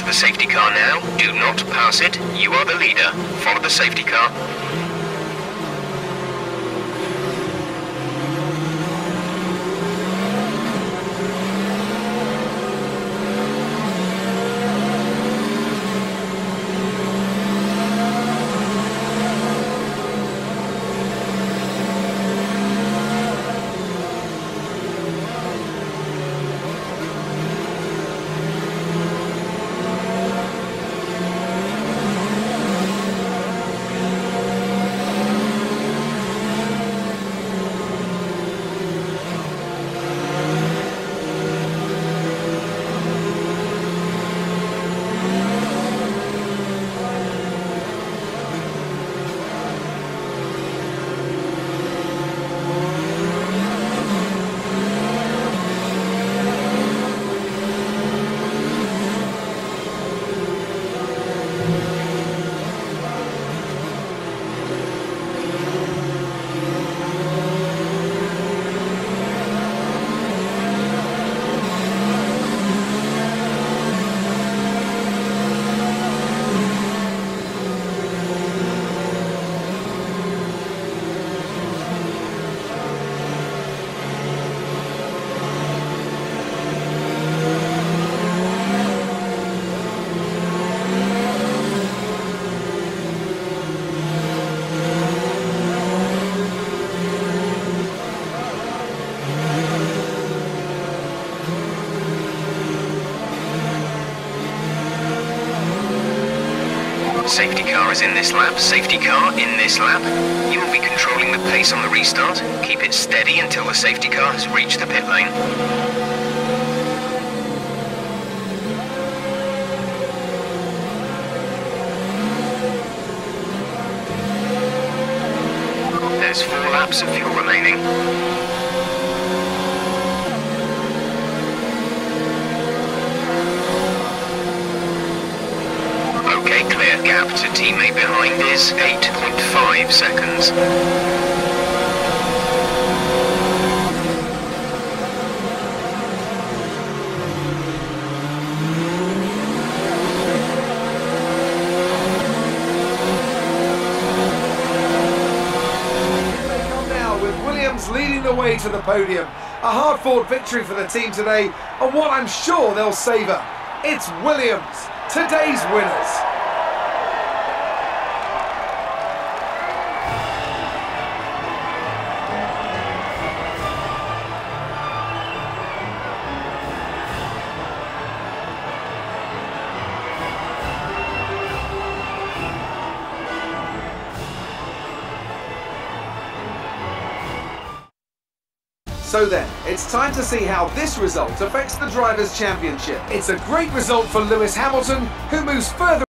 the safety car now. Do not pass it. You are the leader. Follow the safety car. Safety car is in this lap. Safety car in this lap. You will be controlling the pace on the restart. Keep it steady until the safety car has reached the pit lane. There's 4 laps of fuel remaining. Okay, clear. Gap to teammate behind is 8.5 seconds. They come now with Williams leading the way to the podium. A hard-fought victory for the team today, and what I'm sure they'll savour. It's Williams, today's winners. So then, it's time to see how this result affects the Drivers' Championship. It's a great result for Lewis Hamilton, who moves further